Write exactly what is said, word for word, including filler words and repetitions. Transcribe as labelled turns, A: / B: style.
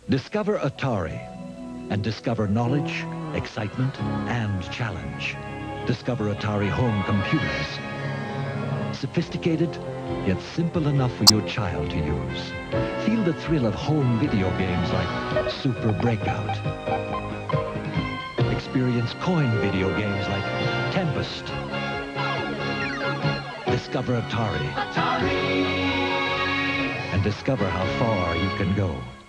A: Discover Atari and discover knowledge, excitement, and challenge. Discover Atari home computers. Sophisticated, yet simple enough for your child to use. Feel the thrill of home video games like Super Breakout. Experience coin video games like Tempest. Discover Atari. Atari! And discover how far you can go.